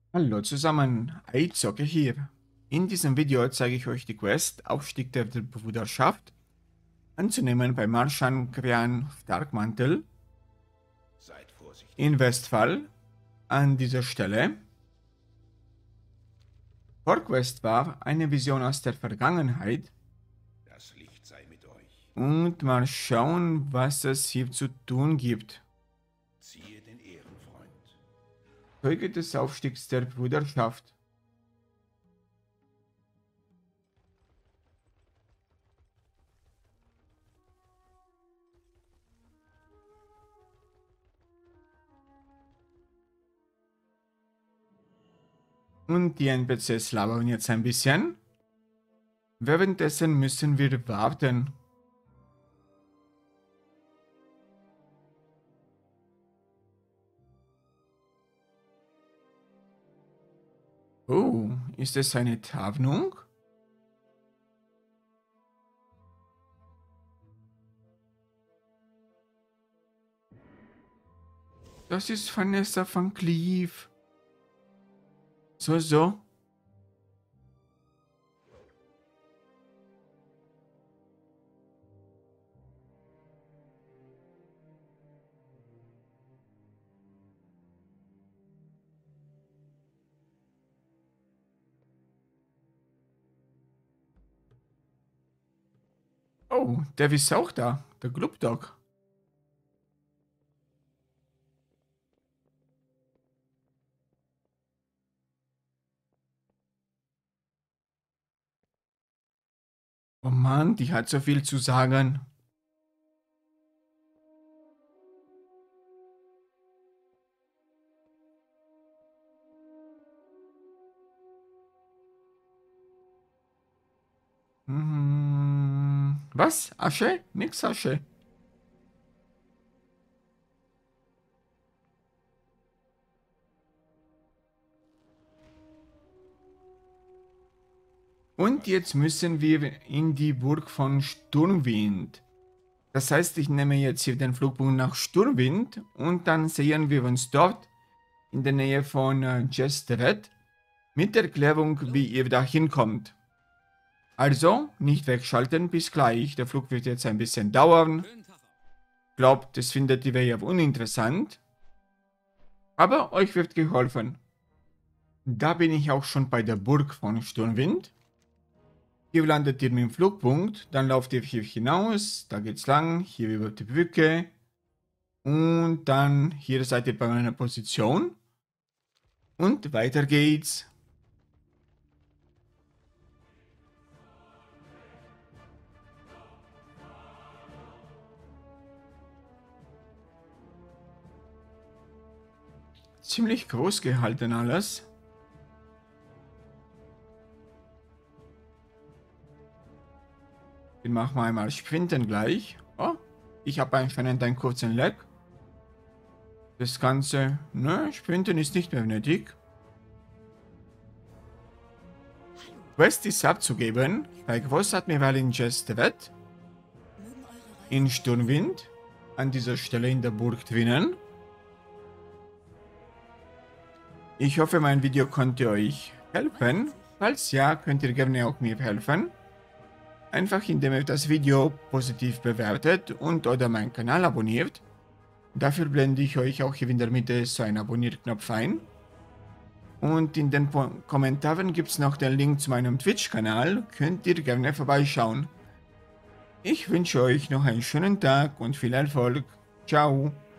Hallo zusammen, Eizocke hier. In diesem Video zeige ich euch die Quest Aufstieg der Bruderschaft anzunehmen bei Marschan Krian Starkmantel Seid vorsichtig. in Westphal. An dieser Stelle. Vorquest war eine Vision aus der Vergangenheit Das Licht sei mit euch. und mal schauen, was es hier zu tun gibt. Ziehe den Ehrenfreund. Zeuge des Aufstiegs der Bruderschaft. Und die NPCs labern jetzt ein bisschen. Währenddessen müssen wir warten. Oh, ist es eine Tarnung? Das ist Vanessa van Cleef. So. Oh, der ist auch da. Der Glubdog. Oh Mann, die hat so viel zu sagen. Was? Asche? Nix Asche. Und jetzt müssen wir in die Burg von Sturmwind. Das heißt, ich nehme jetzt hier den Flugpunkt nach Sturmwind und dann sehen wir uns dort in der Nähe von Jestred mit Erklärung, wie ihr da hinkommt. Also, nicht wegschalten, bis gleich. Der Flug wird jetzt ein bisschen dauern. Glaubt, das findet ihr ja uninteressant. Aber euch wird geholfen. Da bin ich auch schon bei der Burg von Sturmwind. Hier landet ihr mit dem Flugpunkt, dann lauft ihr hier hinaus, da geht's lang, hier über die Brücke. Und dann hier seid ihr bei meiner Position. Und weiter geht's. Ziemlich groß gehalten alles. Den machen wir einmal sprinten gleich. Oh, ich habe anscheinend einen kurzen Lag. Das Ganze, ne, sprinten ist nicht mehr nötig. Quest ist abzugeben bei Großadmiralin Jestred in Sturmwind, an dieser Stelle in der Burg drinnen. Ich hoffe, mein Video konnte euch helfen. Falls ja, könnt ihr gerne auch mir helfen. Einfach indem ihr das Video positiv bewertet und oder meinen Kanal abonniert. Dafür blende ich euch auch hier in der Mitte so einen Abonnierknopf ein. Und in den Kommentaren gibt es noch den Link zu meinem Twitch-Kanal, könnt ihr gerne vorbeischauen. Ich wünsche euch noch einen schönen Tag und viel Erfolg. Ciao.